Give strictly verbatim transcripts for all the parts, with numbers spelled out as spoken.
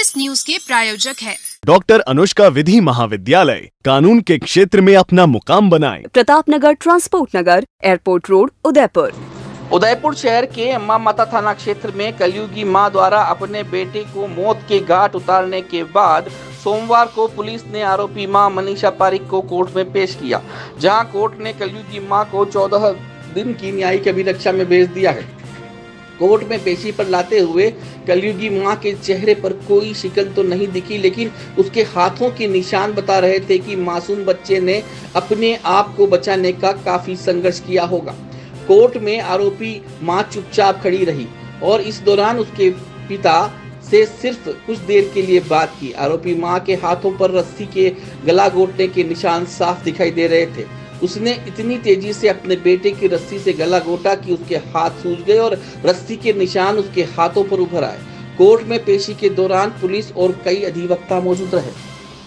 इस न्यूज के प्रायोजक है डॉक्टर अनुष्का विधि महाविद्यालय, कानून के क्षेत्र में अपना मुकाम बनाएं। Pratap Nagar, transport Nagar, airport road, Udaipur. Udaipur शहर के अम्मा माता थाना क्षेत्र में कलयुगी मां द्वारा अपने बेटे को मौत के घाट उतारने के बाद सोमवार को पुलिस ने आरोपी मां मनीषा पारिक को कोर्ट में पेश किया, जहां कोर्ट ने कलयुगी मां को चौदह दिन की न्यायिक अभिरक्षा में भेज दिया है। कोर्ट में पेशी पर लाते हुए कलयुगी मां के चेहरे पर कोई शिकन तो नहीं दिखी, लेकिन उसके हाथों के निशान बता रहे थे कि मासूम बच्चे ने अपने आप को बचाने का काफी संघर्ष किया होगा। कोर्ट में आरोपी मां चुपचाप खड़ी रही और इस दौरान उसके पिता से सिर्फ कुछ देर के लिए बात की। आरोपी मां के हाथों पर रस्सी के गला घोटने के निशान साफ दिखाई दे रहे थे। उसने इतनी तेजी से अपने बेटे की रस्सी से गला घोटा कि उसके हाथ सूज गए और रस्सी के निशान उसके हाथों पर उभर आए। कोर्ट में पेशी के दौरान पुलिस और कई अधिवक्ता मौजूद रहे।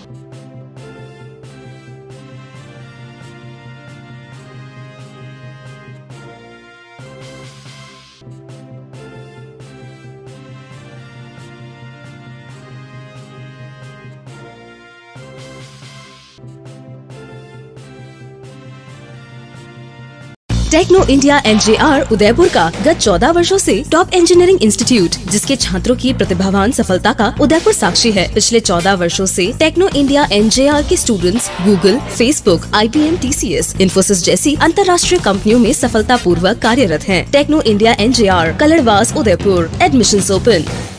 टेक्नो इंडिया एनजेआर उदयपुर का गत चौदह वर्षों से टॉप इंजीनियरिंग इंस्टीट्यूट, जिसके छात्रों की प्रतिभावान सफलता का उदयपुर साक्षी है। पिछले चौदह वर्षों से टेक्नो इंडिया एनजेआर के students Google, Facebook, IBM, TCS, Infosys जैसी अंतर्राष्ट्रीय कंपनियों में सफलता पूर्वक कार्यरत हैं। Techno India NJR, Kaladwas, Udaipur. Admissions open.